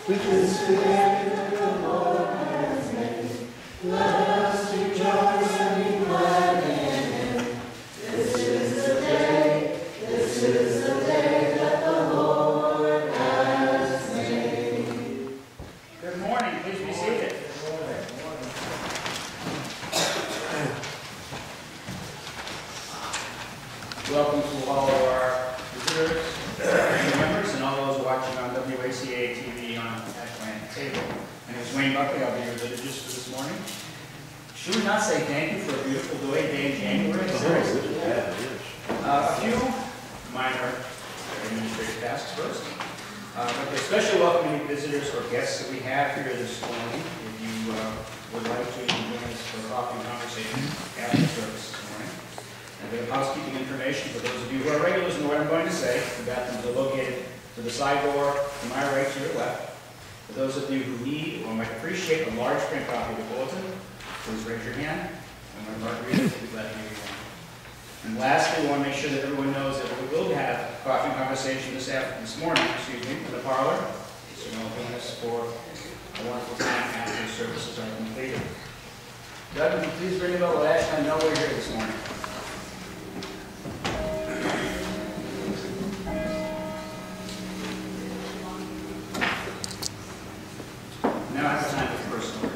which is today the Lord has made. Let us rejoice and be glad in Him. This is the day that the Lord has made. Good morning. Please be seated. Welcome to all of our visitors, family members, and all those watching on WACA-TV on WACA-TV. My name is Wayne Buckley. I'll be your liturgist for this morning. Should we not say thank you for a beautiful day in January? Seriously. A few minor administrative tasks first. But especially welcoming visitors or guests that we have here this morning. If you would like to join us for a coffee conversation after the service this morning. A bit of housekeeping information for those of you who are regulars know what I'm going to say. The bathrooms are located to the side door, to my right, to your left. For those of you who need or might appreciate a large print copy of the bulletin, please raise your hand, and my margarita will be glad to give you one. And lastly, we want to make sure that everyone knows that we will have coffee conversation this morning, in the parlor. So you'll join us for a wonderful time after the services are completed. Doug, would you please ring the bell? Let Ashton know we're here this morning. Now I have time for the first story.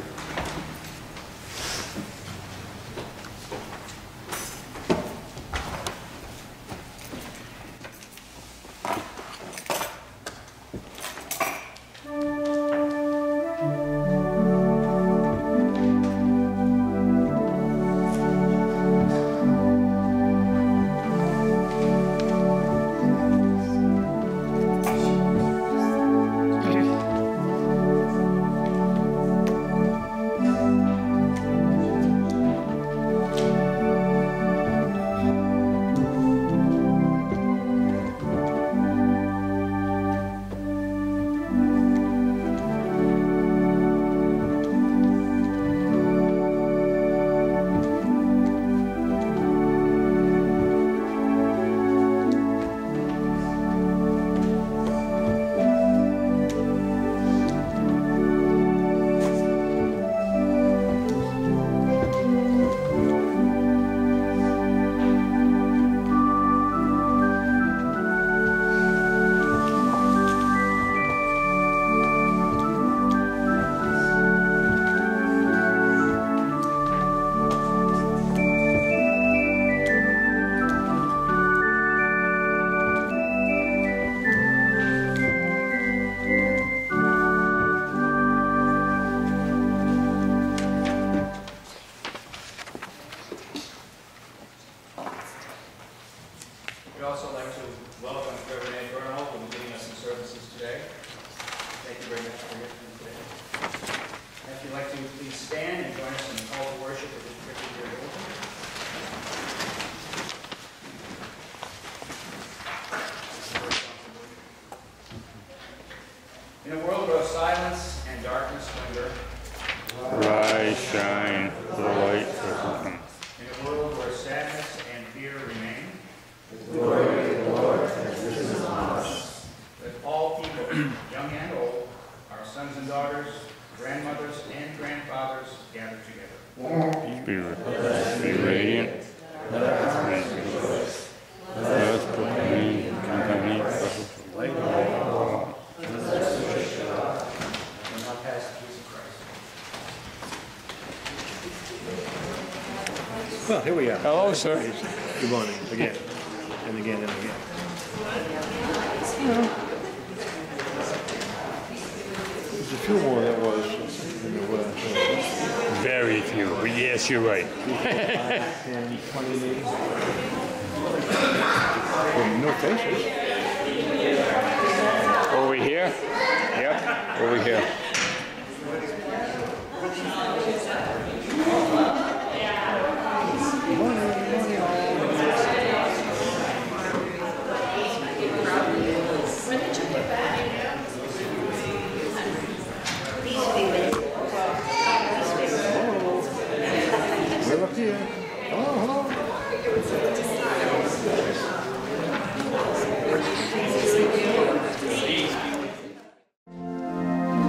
We'd also like to welcome Federated Church, who will be giving us some services today. Thank you very much for your time today. If you'd like to please stand and join us in the call to worship of this particular bulletin. In a world where silence and darkness linger, rise, shine, the light has come. In a world where sadness and fear remain, the glory of the Lord has risen upon us. That all people, young and old, our sons and daughters, grandmothers and grandfathers, gather together. Be radiant. Let our hearts rejoice. Let us proclaim the company of light of all. Let us worship God. And now pass the peace of Christ. Well, here we are. Hello, sir. Good morning. Again, and again, and again. There's a few more that was in the West. Very few, but yes, you're right. 10, 20. Well, no faces. Over here? Yep, over here. We're up here. Oh, hello.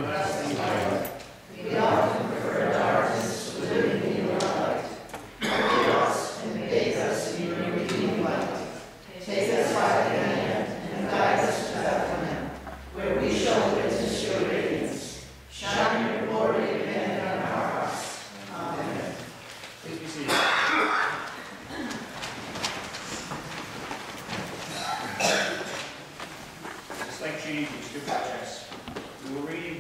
everlasting light. We often prefer darkness to living in your light. Forgive us and bathe us in your redeeming light. Take us by the hand and guide us to Bethlehem, where we shall witness your radiance. Shine your glory again on our hearts. Amen. Please be seated. Just like changing scripture text, I will read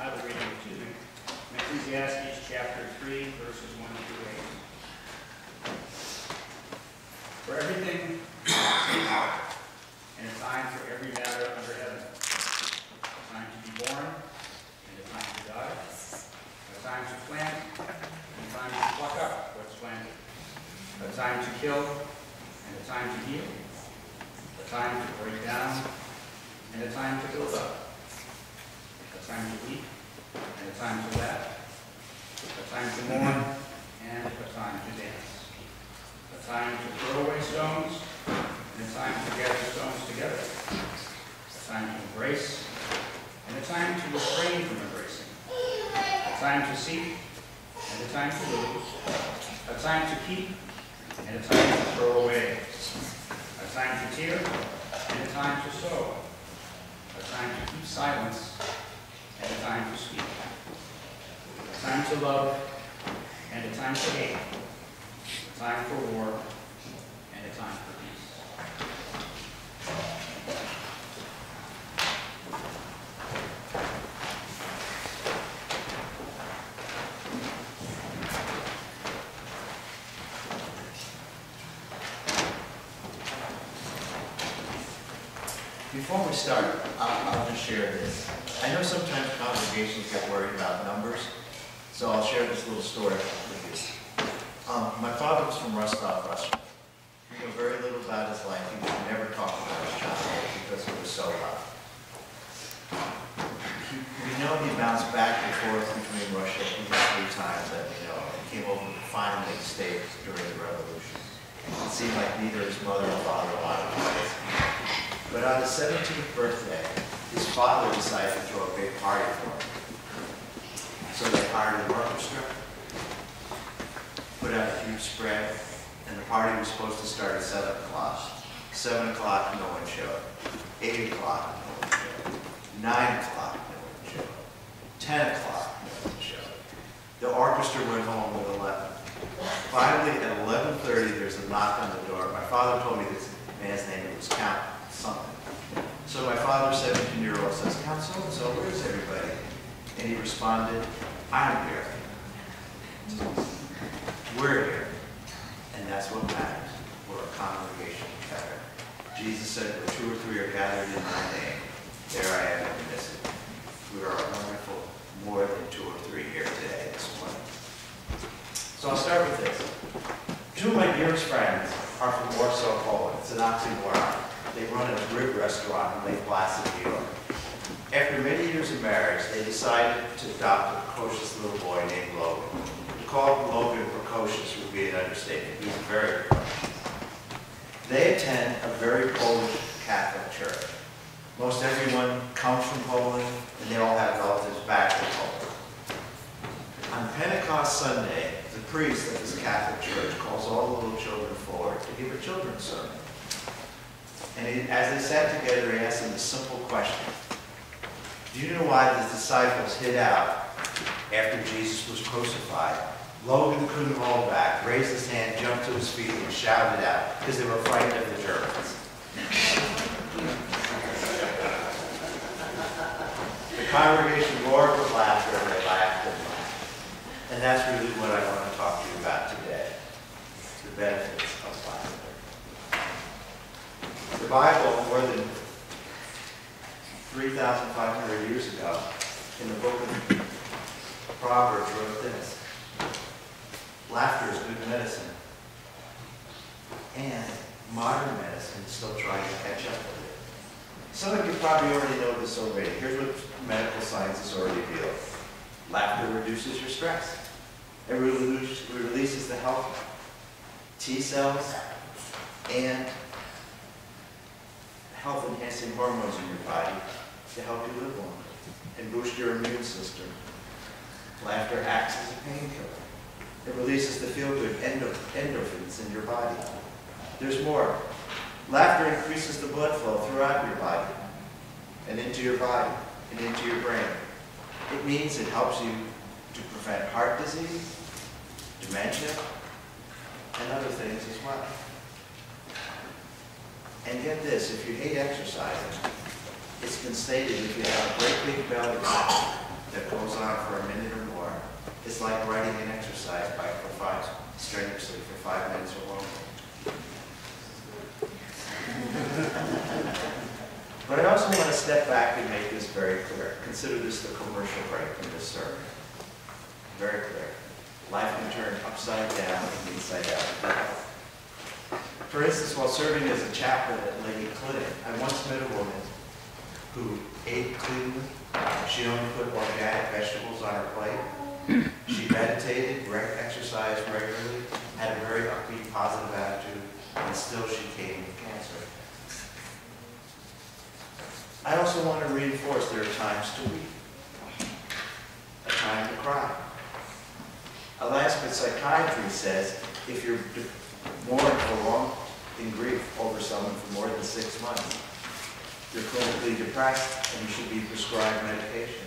Ecclesiastes chapter 3, verses 1 through 8. For everything and a time for every matter under heaven. A time to be born and a time to die. A time to plant and a time to pluck up what's planted. A time to kill and a time to heal. A time to break down and a time to build up. A time to weep and a time to laugh. A time to mourn and a time to dance. A time to throw away stones and a time to gather stones together. A time to embrace and a time to refrain from embracing. A time to seek and a time to lose. A time to keep and a time to throw away. A time to tear and a time to sow. A time to keep silence and a time to speak. A time to love and a time to hate. A time for war and a time for peace. Before we start, I'll just share this. I know sometimes congregations get worried about numbers, so I'll share this little story with you. My father was from Rostov, Russia. We know very little about his life. He would never talk about his childhood because it was so rough. We know he bounced back and forth between Russia at least 3 times that we know. He came over to finally stay during the revolution. It seemed like neither his mother or father wanted to. But on his 17th birthday, his father decided to throw a big party for him. So they hired an orchestra, put out a huge spread, and the party was supposed to start at 7 o'clock. 7 o'clock, no one showed. 8 o'clock, no one showed. 9 o'clock, no one showed. 10 o'clock, no one showed. The orchestra went home with 11. Finally, at 11:30, there's a knock on the door. My father told me this man's name was Count something. So my father, 17-year-old, says, "Count so-and-so, where's everybody?" And he responded, "I'm here. We're here." And that's what matters. We're a congregation together. Jesus said, "Where 2 or 3 are gathered in my name, there I am in the midst of them." We are a wonderful, more than 2 or 3 here today, this morning. So I'll start with this. 2 of my dearest friends are from Warsaw, Poland. It's an oxymoron. They run a rib restaurant in Lake Placid, New York. After many years of marriage, they decided to adopt a precocious little boy named Logan. To call Logan precocious would be an understatement. He's very precocious. They attend a very Polish Catholic church. Most everyone comes from Poland, and they all have relatives back in Poland. On Pentecost Sunday, the priest of this Catholic church calls all the little children forward to give a children's sermon. And as they sat together, he asked them a simple question. Do you know why the disciples hid out after Jesus was crucified? Logan couldn't hold back, raised his hand, jumped to his feet, and shouted out because they were frightened of the Germans. The congregation roared with laughter, and they laughed and laughed. And that's really what I want to talk to you about today, the benefits of laughter. The Bible, more than 3,500 years ago, in the book of Proverbs, wrote this: laughter is good medicine. And modern medicine is still trying to catch up with it. Some of you probably already know this already. Here's what medical science has already revealed. Laughter reduces your stress. It releases the healthy T cells and health-enhancing hormones in your body to help you live longer. and boost your immune system. Laughter acts as a painkiller. It releases the feel-good endorphins in your body. There's more. Laughter increases the blood flow throughout your body and into your body and into your brain. It means it helps you to prevent heart disease, dementia, and other things as well. And get this, if you hate exercising, it's been stated if you have a great big belly that goes on for a minute or more, it's like riding an exercise bike strenuously for 5 minutes or longer. But I also want to step back and make this very clear. Consider this the commercial break in this sermon. Very clear. Life can turn upside down and inside out. For instance, while serving as a chaplain at Lady Clinic, I once met a woman who ate cleanly. She only put organic vegetables on her plate. She meditated, exercised regularly, had a very upbeat, positive attitude, and still she came with cancer. I also want to reinforce there are times to weep, a time to cry. Alaska psychiatry says if you're mourning for long in grief over someone for more than 6 months, you're clinically depressed and you should be prescribed medication.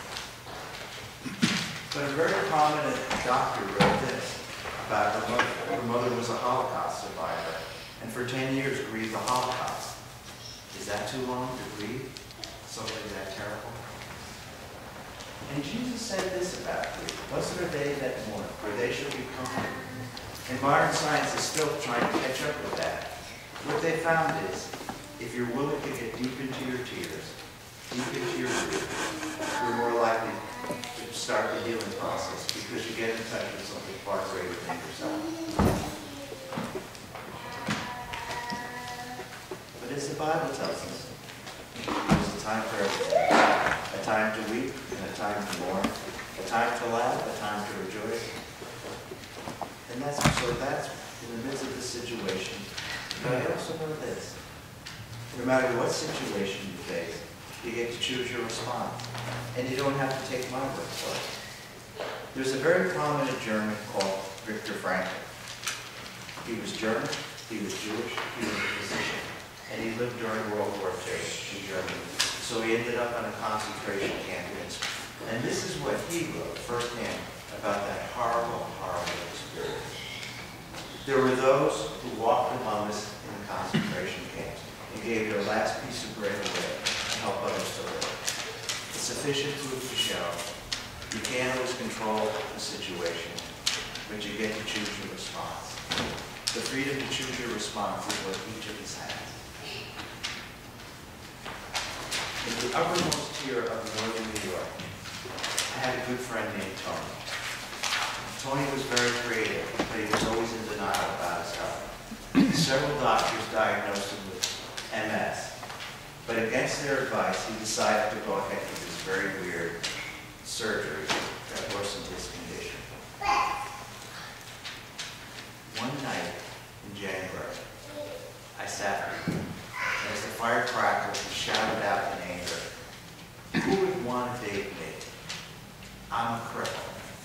But a very prominent doctor wrote this about her mother. Her mother was a Holocaust survivor and for 10 years grieved the Holocaust. Is that too long to grieve something that terrible? And Jesus said this about grief. Blessed are they that mourn, for they shall be comforted. And modern science is still trying to catch up with that. What they found is, if you're willing to get deep into your tears, deep into your grief, you're more likely to start the healing process because you get in touch with something far greater than yourself. But as the Bible tells us, there's a time for everything. A time to weep and a time to mourn. A time to laugh, a time to rejoice. And that's in the midst of this situation. But I also know this. No matter what situation you face, you get to choose your response. And you don't have to take my word for it. There's a very prominent German called Viktor Frankl. He was German, he was Jewish, he was a physician, and he lived during World War II in Germany. So he ended up in a concentration camp. And this is what he wrote firsthand about that horrible, horrible experience. There were those who walked among us in the concentration camps and gave their last piece of bread away to help others to live. It's sufficient proof to show you can't always control the situation, but you get to choose your response. The freedom to choose your response is what each of us has. In the uppermost tier of northern New York, I had a good friend named Tony. Tony was very creative, but he was always in denial about his health. Several doctors diagnosed him with MS, but against their advice, he decided to go ahead with this very weird surgery that worsened his condition. One night in January, I sat there, and as the fire crackled, he shouted out in anger, "Who would want to date me? I'm a cripple."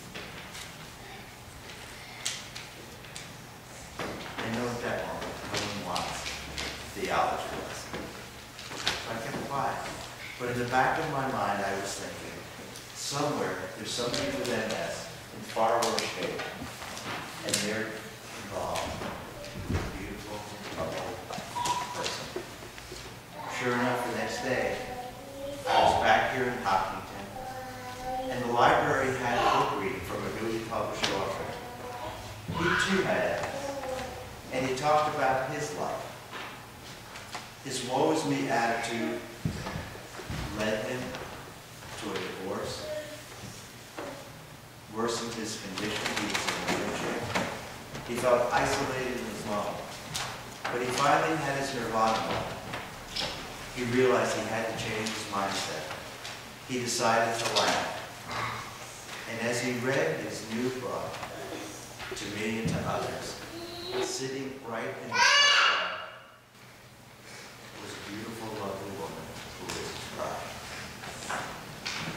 I know at that moment, no one wants theology lesson. So I kept quiet. But in the back of my mind, I was thinking, somewhere there's somebody with MS in far worse shape, and they're involved with a beautiful, troubled person. Sure enough, the next day, I was back here in Hopkinton, and the library had a book reading from a newly published author. He too had MS, and he talked about his life. His woe is me attitude led him to a divorce, worsened his condition. He was in a wheelchair. He felt isolated and alone. But he finally had his nirvana moment. He realized he had to change his mindset. He decided to laugh. And as he read his new book, To Me and to Others, sitting right in the front was a beautiful, lovely woman who was his bride.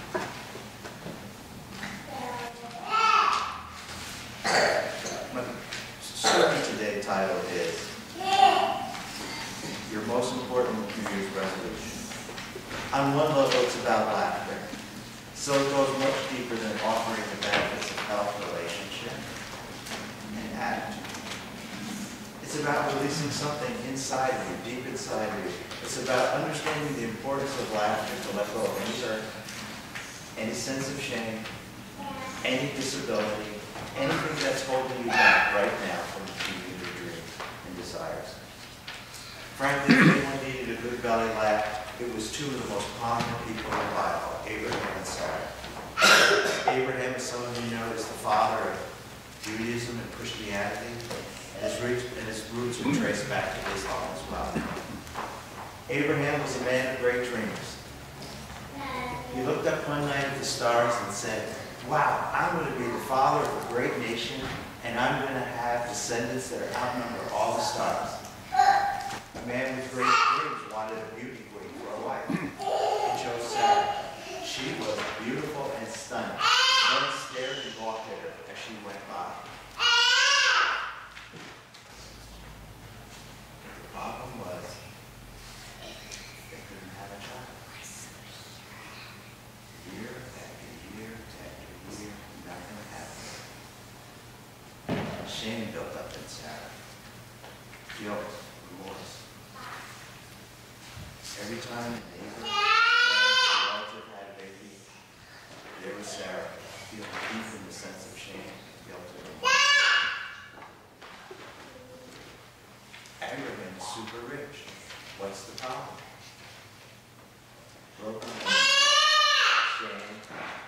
deeper than offering the benefits of health, relationship, and attitude. It's about releasing something inside you, deep inside you. It's about understanding the importance of laughter to let go of any hurt, any sense of shame, any disability, anything that's holding you back right now from achieving your dreams and desires. Frankly, if anyone needed a good belly laugh, it was two of the most prominent people in the Bible, Abraham and Sarah. Abraham, as some of you know, is the father of Judaism and Christianity, and his roots were traced back to Islam as well. Abraham was a man of great dreams. He looked up one night at the stars and said, wow, I'm going to be the father of a great nation, and I'm going to have descendants that outnumber all the stars. A man with great dreams wanted a beauty queen for a wife. He chose Sarah. She was beautiful and stunning. Men stared and walked at her as she went by. The problem was, they couldn't have a child. Year after year after year, nothing happened. Shame built up in Sarah. Guilt, remorse. Every time a neighbor, relative had a baby, there was Sarah, feeling deep in the sense of shame, guilt, and remorse. Abraham is super rich. What's the problem? Broken home, shame,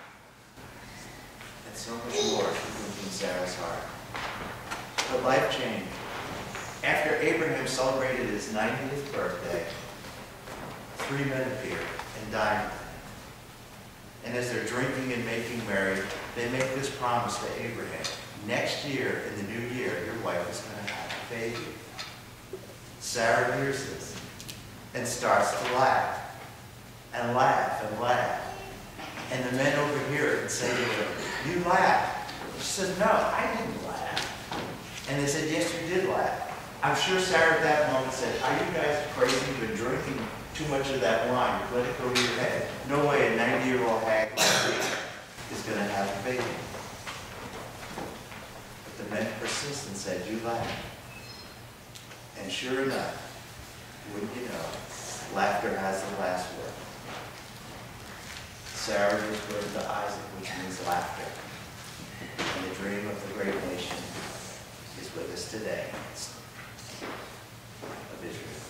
and so much more was in Sarah's heart. But life changed. After Abraham celebrated his 90th birthday, 3 men appeared and dined with him. And as they're drinking and making merry, they make this promise to Abraham. Next year, in the new year, your wife is going to have a baby. Sarah hears this and starts to laugh and laugh and laugh. And the men overhear it and say to her, you laughed. She says, no, I didn't laugh. And they said, yes, you did laugh. I'm sure Sarah at that moment said, are you guys crazy? You've been drinking too much of that wine. Let it go to your head. No way a 90-year-old hag like me is going to have a baby. But the men persisted and said, you laughed. And sure enough, wouldn't you know, laughter has the last word. Sarah gives birth to Isaac, which means laughter. And the dream of the great nation is with us today of Israel.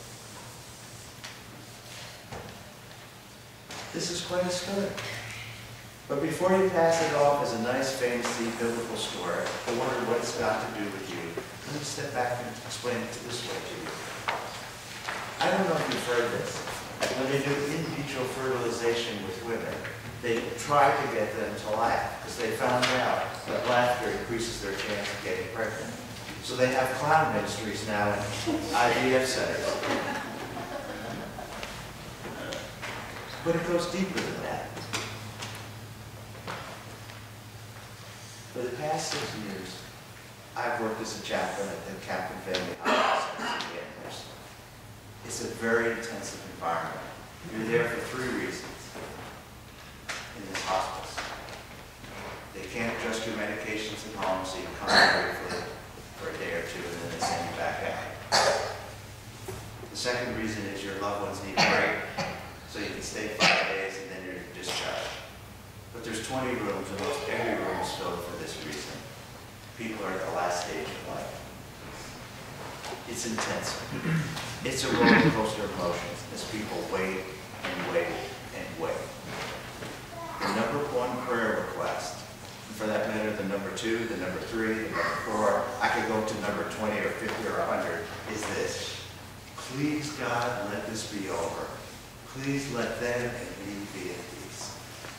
This is quite a story. But before you pass it off as a nice, fantasy, biblical story, I wonder what it's got to do with you. Let me step back and explain it this way to you. I don't know if you've heard this. When they do in vitro fertilization with women, they try to get them to laugh because they found out that laughter increases their chance of getting pregnant. So they have clown ministries now in IVF centers. But it goes deeper than that. For the past 6 years, I've worked as a chaplain at the Captain Family Hospital Center in Amherst. It's a very intensive environment. You're there for 3 reasons in this hospice. They can't adjust your medications at home, so you come here for a day or two, and then they send you back out. The second reason is your loved ones need a break, so you can stay 5 days and then you're discharged. But there's 20 rooms, and almost every room is filled for this reason. People are at the last stage of life. It's intense. It's a roller coaster of emotions as people wait and wait and wait. The number 1 prayer request, and for that matter, the number 2, the number 3, the number 4, I could go to number 20 or 50 or 100, is this. Please, God, let this be over. Please let them and me be at peace.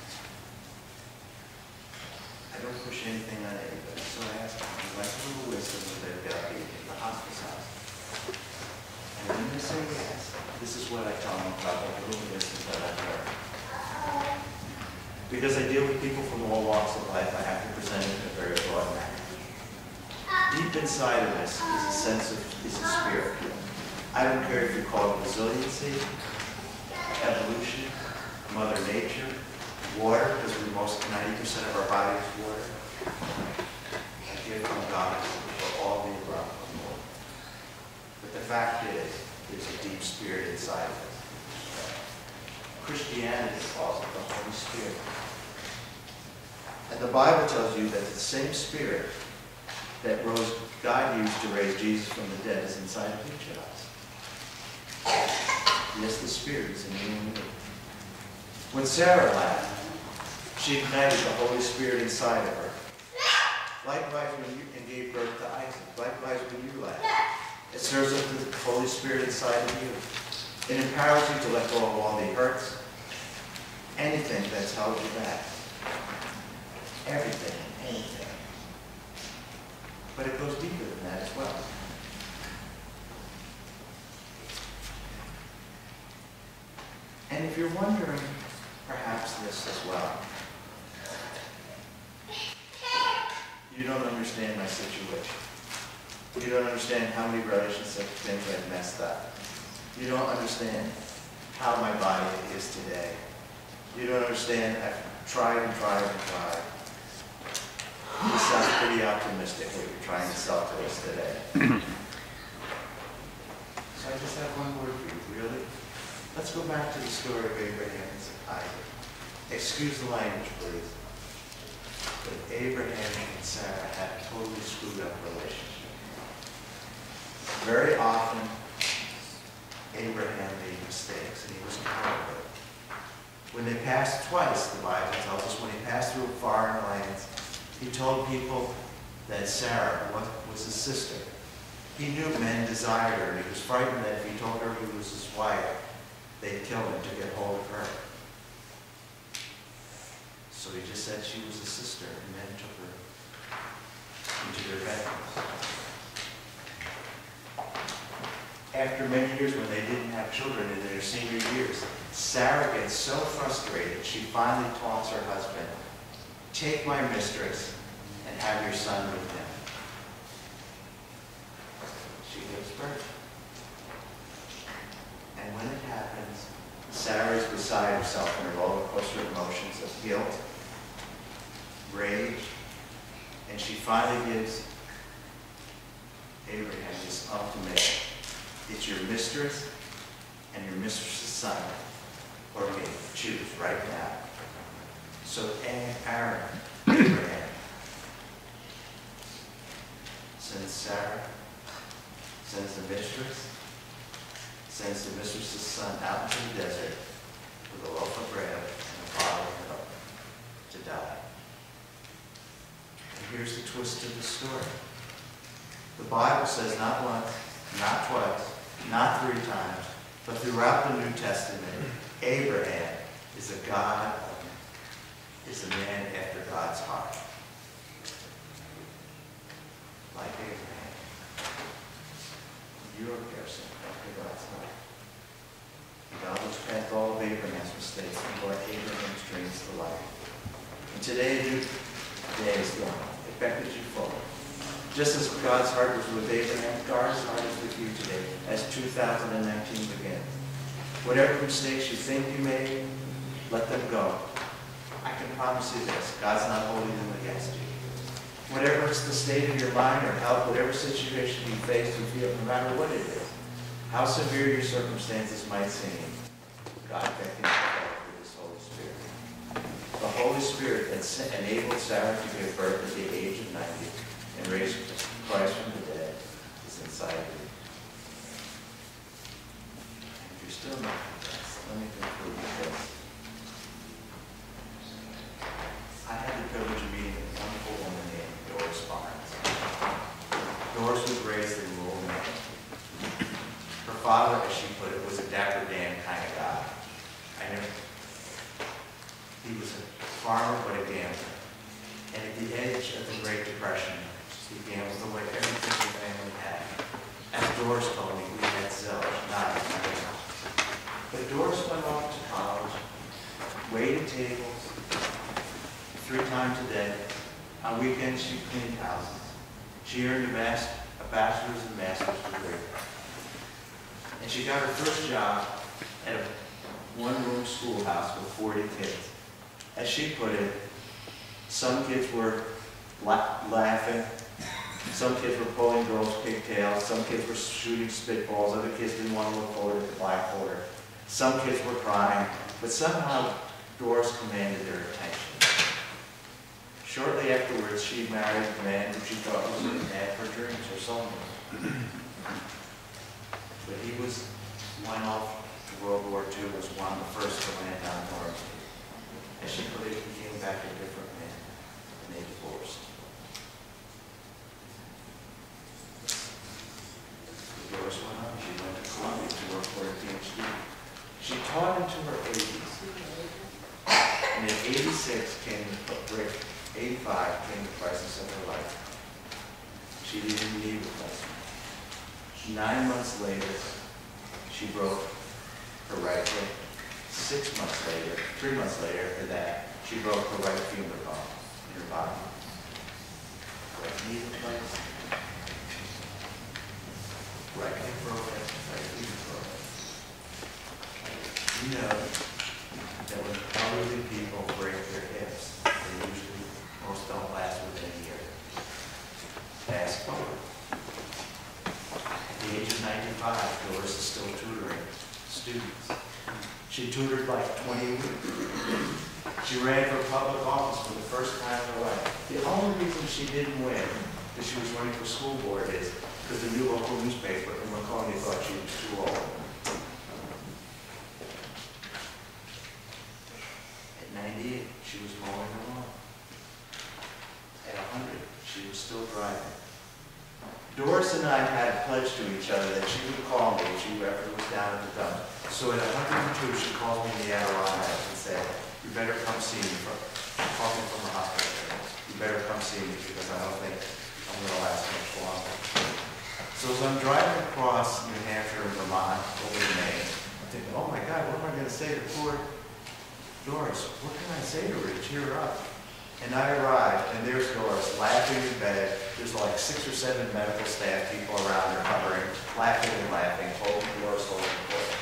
I don't push anything on anybody, so I ask them, would you like a little wisdom with their baby in the hospice house? And when they say yes, this is what I tell them about the little wisdom that I've learned. Because I deal with people from all walks of life, I have to present it in a very broad manner. Deep inside of us is a sense of, is a spirit. I don't care if you call it resiliency, evolution, Mother Nature, Water, because we're most 90% of our body is water. A gift from God for all the above and more. But the fact is, there's a deep spirit inside of us. Christianity calls it the Holy Spirit. And the Bible tells you that the same spirit that God used to raise Jesus from the dead is inside of each of us. Yes, the Spirit is in you and me. When Sarah laughed, she ignited the Holy Spirit inside of her. Likewise, and gave birth to Isaac. Likewise, when you laugh, it stirs up the Holy Spirit inside of you. It empowers you to let go of all the hurts, anything that's held you back. Everything, anything. But it goes deeper than that as well. And if you're wondering, perhaps this as well, you don't understand my situation. You don't understand how many relationship things I've messed up. You don't understand how my body is today. You don't understand, I've tried and tried and tried. You sound pretty optimistic what you're trying to sell to us today. So I just have one word for you, really. Let's go back to the story of Abraham and Isaac. Excuse the language, please. But Abraham and Sarah had a totally screwed up relationship. Very often, Abraham made mistakes, and he was proud of it. When they passed twice, the Bible tells us, when he passed through foreign lands, he told people that Sarah was his sister. He knew men desired her, and he was frightened that if he told her he was his wife, they'd kill him to get hold of her. So he just said she was his sister, and men took her into their bedrooms. After many years, when they didn't have children in their senior years, Sarah gets so frustrated, she finally taunts her husband, "Take my mistress and have your son with him." She gives birth. And when it happens, Sarah is beside herself in her roller coaster emotions of guilt, rage, and she finally gives Abraham this ultimatum. It's your mistress and your mistress's son, or me. Choose right now. So Abraham sends Sarah, sends the mistress, sends the mistress's son out into the desert with a loaf of bread and a bottle of milk to die. And here's the twist of the story. The Bible says not once, not twice, not 3 times, but throughout the New Testament, Abraham is a man after God's heart. Like Abraham. You're a person after God's heart. God has passed all of Abraham's mistakes and brought Abraham's dreams to life. And today, a new day is gone. It beckons you forward. Just as God's heart was with Abraham, God's heart is with you today as 2019 begins. Whatever mistakes you think you made, let them go. I can promise you this, God's not holding them against you. Whatever is the state of your mind or health, whatever situation you face or feel, no matter what it is, how severe your circumstances might seem, God beckons you forward with His Holy Spirit. The Holy Spirit that enabled Sarah to give birth at the age of 90 and raise Christ from the dead is inside of you. And if you're still not convinced, let me conclude with this. I had the privilege of meeting a wonderful woman named Doris Barnes. Doris was raised in rural Maine. Her father, as she put it, was a Dapper Dan kind of guy. He was a farmer but a gambler. And at the edge of the Great Depression, he gambled away everything the family had. As Doris told me, we had zilch, not enough. But Doris went off to college, waited tables 3 times a day. On weekends, she cleaned houses. She earned a bachelor's and master's degree. And she got her first job at a 1-room schoolhouse with 40 kids. As she put it, some kids were laughing, some kids were pulling girls' pigtails, some kids were shooting spitballs, other kids didn't want to look forward at the blackboard. Some kids were crying, but somehow Doris commanded their attention. Shortly afterwards, she married a man who she thought was a man for dreams or soulmate. But he went off to World War II, was one of the first to land down north. As she put it, he came back a different man, and they divorced. Doris went on. She went to Columbia to work for a PhD. She taught into her 80s. And at 86 came the break. 85 came the crisis of her life. She didn't need replacement. 9 months later, she broke her right hip. 6 months later, 3 months later after that, she broke her right femur bone in her body. Right knee replaced. Right hip broken, right femur broken. You know that when elderly people break their hips, they usually, most don't last within a year. Fast forward. At the age of 95, Doris is still tutoring students. She tutored like 20 weeks. She ran for public office for the first time in her life. The only reason she didn't win, because she was running for school board, is because the new local newspaper in Laconia thought she was too old. At 98, she was mowing her lawn. At 100, she was still driving. Doris and I had pledged to each other that she would call me if she ever was down at the dump. So at 102, she called me in the Adirondacks and said, "You better come see me." Talking from the hospital. "You better come see me because I don't think I'm going to last much longer." So as I'm driving across New Hampshire and Vermont over to Maine, I'm thinking, "Oh my God, what am I going to say to poor Doris? What can I say to her to cheer her up?" And I arrived, and there's Doris laughing in bed. There's like 6 or 7 medical staff people around her hovering, laughing and laughing, holding Doris, holding Doris.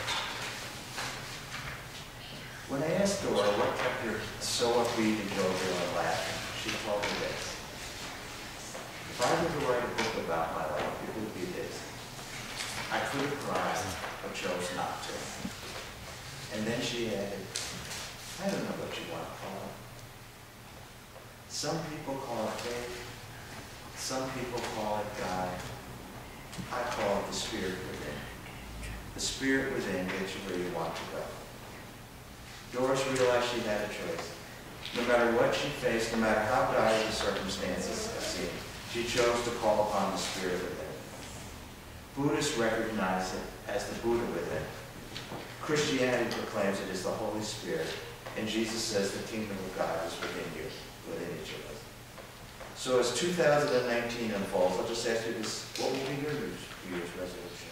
When I asked Dora what kept her so upbeat and jovial and laughing, she told me this: "If I were to write a book about my life, it would be this. I could have cried, but chose not to." And then she added, "I don't know what you want to call it. Some people call it faith. Some people call it God. I call it the Spirit within. The Spirit within gets you where you want to go." Doris realized she had a choice. No matter what she faced, no matter how dire the circumstances seemed, she chose to call upon the Spirit within. Buddhists recognize it as the Buddha within. Christianity proclaims it as the Holy Spirit, and Jesus says the kingdom of God is within you, within each of us. So as 2019 unfolds, I'll just ask you this: what will be your New Year's resolution?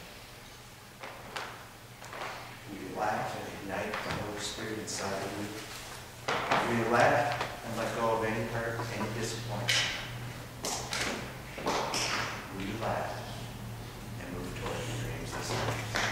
Will you laugh and ignite the Holy Spirit inside of you? Will you laugh and let go of any hurt, any disappointment? Will you laugh and move toward your dreams this year?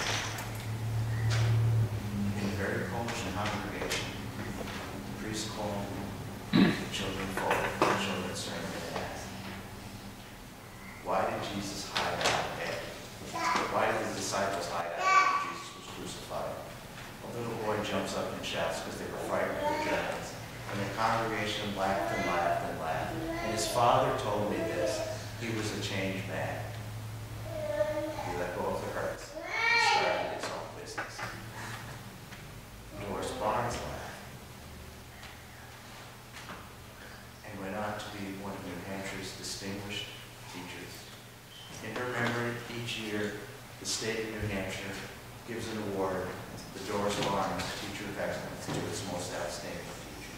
In a very Polish congregation, the priest called the children forward, the children sang and asked, "Why did Jesus hide out after? Why did the disciples hide out after Jesus was crucified?" A little boy jumps up and shouts because they were frightened of the Germans. And the congregation laughed and laughed and laughed. And his father told me this: he was a changed man. He let go of the hurts and started his own business. Doris Barnes laughed and went on to be one of New Hampshire's distinguished teachers. In her memory, each year, the state of New Hampshire gives an award to the Doris Barnes Teacher of Excellence to its most outstanding teacher.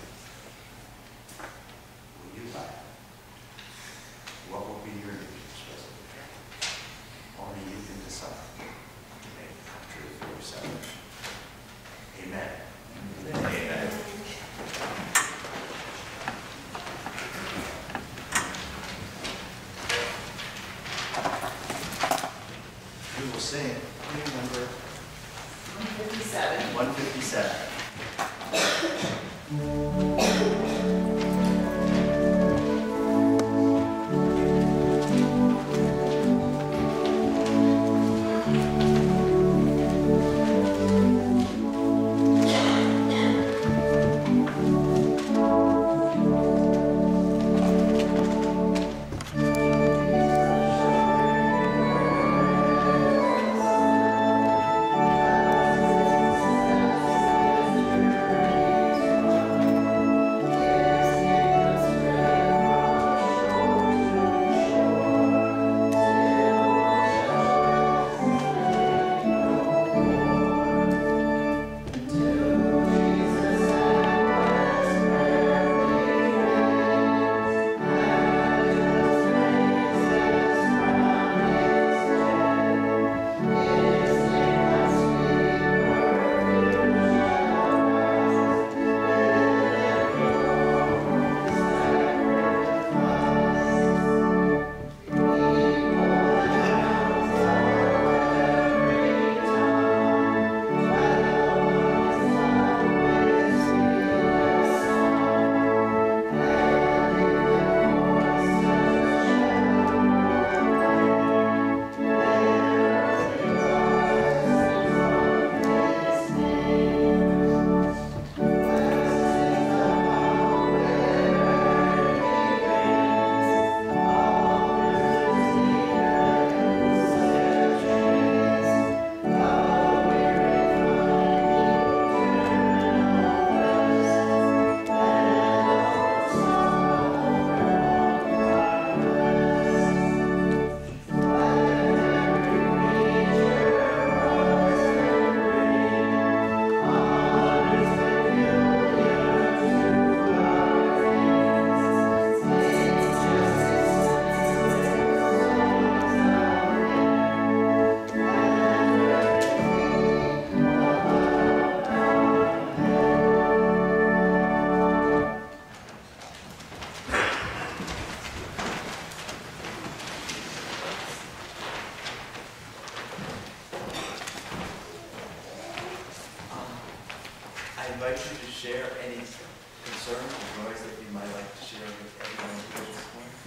Will you laugh? What will be your New Year's resolution? Only you can decide to make it come true for yourself. Amen. Amen. We will sing hymn number 157. 157. share any concerns or joys that you might like to share with everyone here this morning?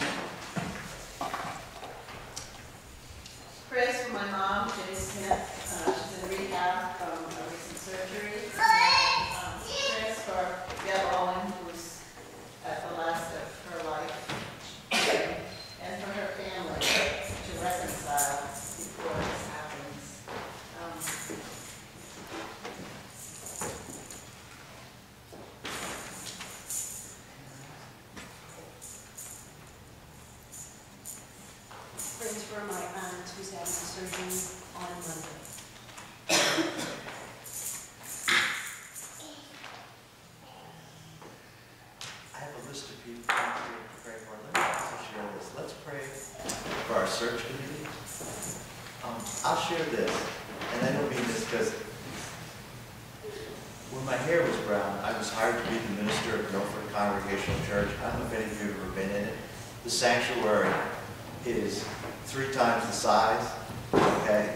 Prayers for my mom, Jenny Smith. She's in rehab from a recent surgery. Prayers for Deb Owen, who's at the last of her life, and for her family to reconcile before this happens. Prayers for my aunt who's having surgery on Monday. I have a list of people to pray for. Let me also share this. Let's pray for our search committee. I'll share this, and I don't mean this because when my hair was brown, I was hired to be the minister of Milford Congregational Church. I don't know if any of you have ever been in it. The sanctuary is 3 times the size. Okay.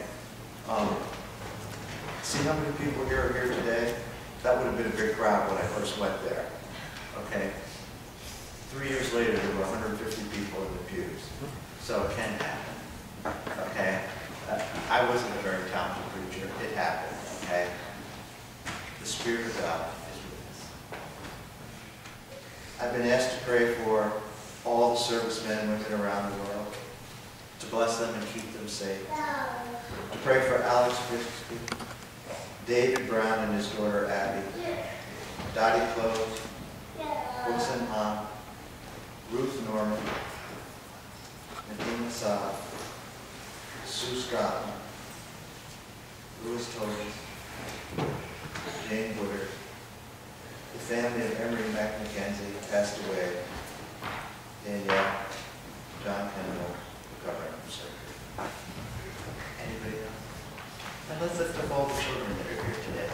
See how many people here are here today? That would have been a big crowd when I first went there. Okay. 3 years later, there were 150 people in the pews. So it can happen. Okay. I wasn't a very talented preacher. It happened. Okay. The Spirit of God is with us. I've been asked to pray for all the servicemen and women around the world, to bless them and keep them safe. I pray for Alex Bixby, David Brown and his daughter Abby, Dottie Close, Wilson Hahn, Ruth Norman, Nadine Saab, Sue Scotland, Louis Toby, Jane Woodard, the family of Emery McMckenzie who passed away, Danielle, John Kendall, recovering from surgery. Anybody else? And let's lift up all the children that are here today.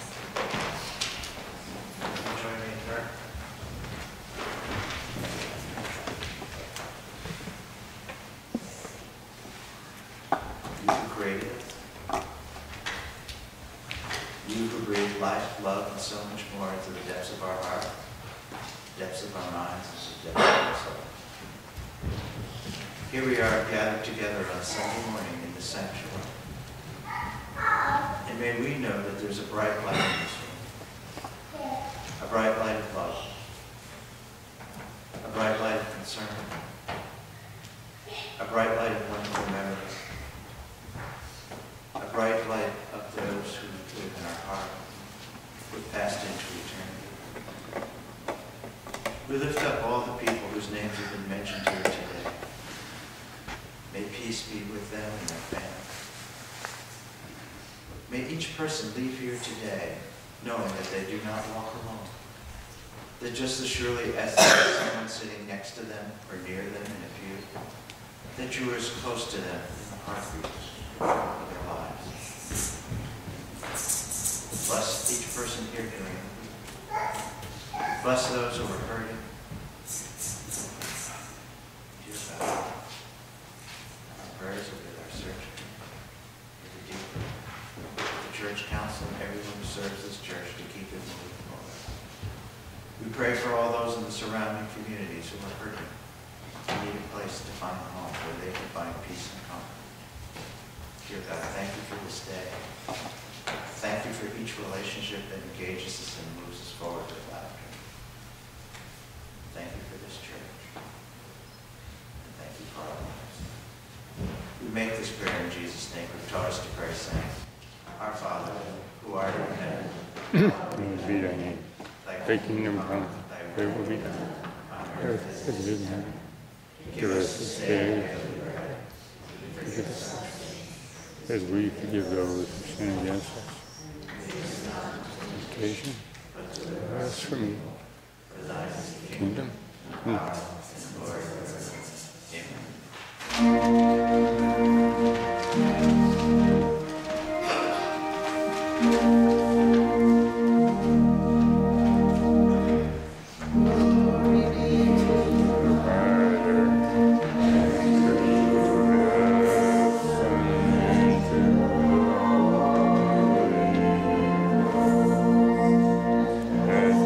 Can you join me in prayer? You who created us, you who breathe life, love, and so much more into the depths of our heart, depths of our minds, and the depths of our soul. Here we are gathered together on Sunday morning in the sanctuary. And may we know that there's a bright light in this room. A bright light of love. A bright light of concern. A bright light of wonderful memories. A bright light of those who live in our heart, who have passed into eternity. We lift up all the people whose names have been mentioned here today. May peace be with them and their families. May each person leave here today knowing that they do not walk alone. That just as surely as there is someone sitting next to them or near them in a pew, that you are as close to them in the heartbeat of their lives. Bless each person here doing. Bless those who are hurting. Dear God, our prayers will be our search. The church council and everyone who serves this church to keep it moving forward. We pray for all those in the surrounding communities who are hurting, who need a place to find a home where they can find peace and comfort. Dear God, thank you for this day. Thank you for each relationship that engages us and moves us forward with laughter. Thank you for this church. And thank you for our lives. We make this prayer in Jesus' name. We've taught us to pray, saying, Our Father, who art in heaven, Hallowed be thy name. Thy kingdom come, thy will be done, on earth as it is in heaven. Give us this day our daily bread. Forgive us as we forgive those who sin against us. Temptation, deliver us from evil. Kingdom, and power, and glory forever. Amen.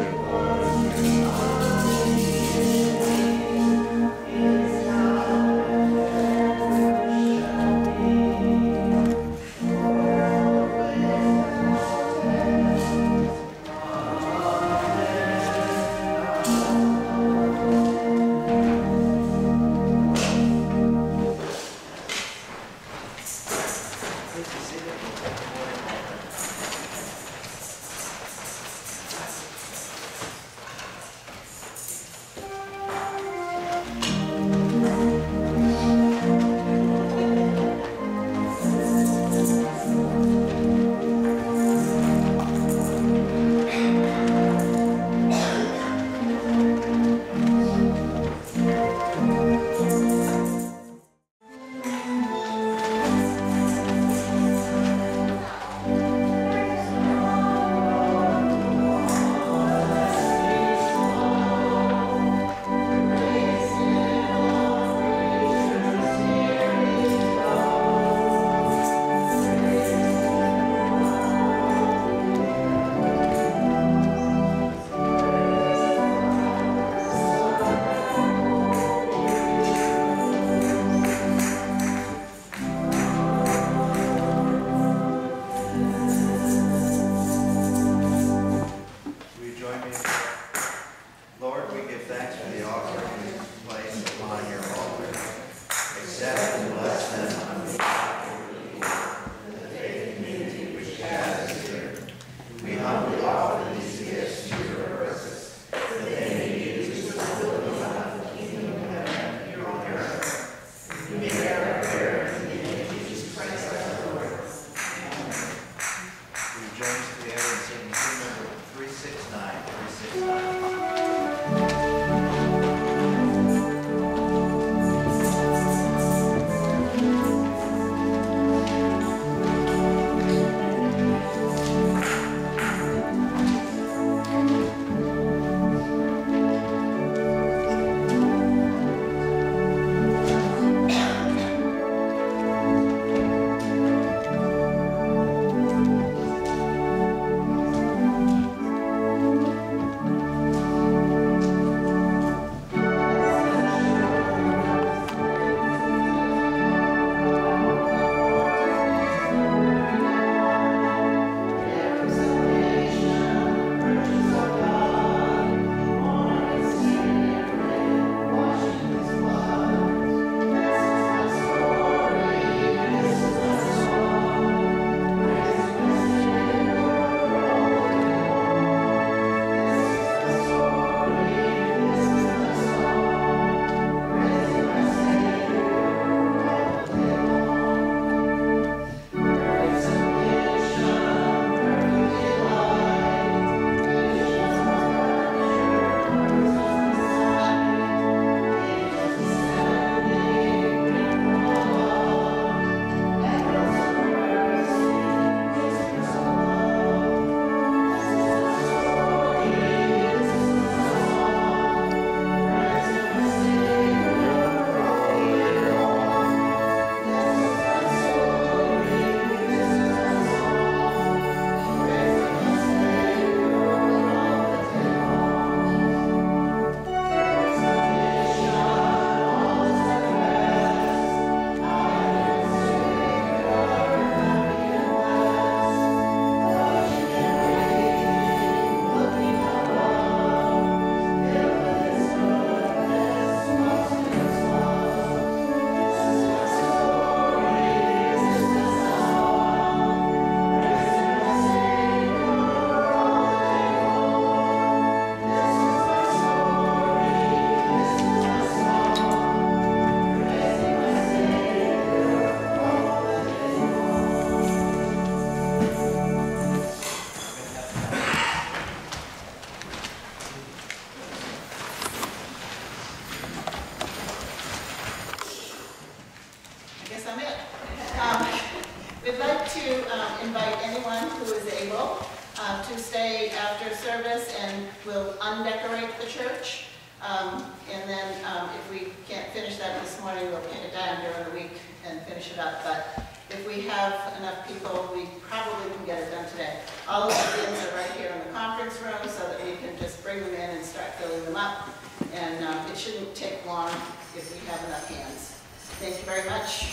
we'll undecorate the church. And then if we can't finish that this morning, we'll pin it down during the week and finish it up. But if we have enough people, we probably can get it done today. All of the bins are right here in the conference room so that we can just bring them in and start filling them up. And it shouldn't take long if we have enough hands. Thank you very much.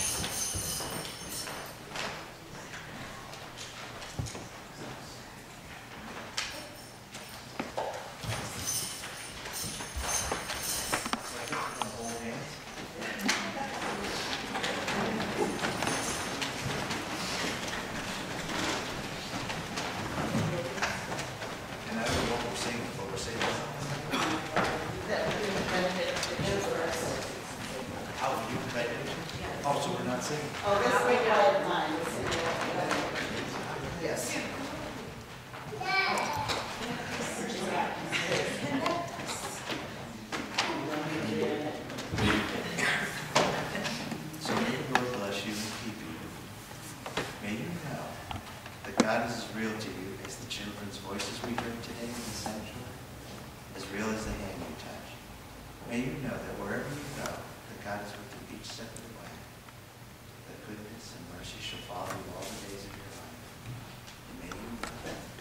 Oh, this is right mine. Yes. So may the Lord bless you and keep you. May you know that God is as real to you as the children's voices we heard today in the sanctuary, as real as the hand you touch. May you know that wherever you go, that God is with you each step of the way. That goodness and mercy shall follow you all the days of your life. And may you know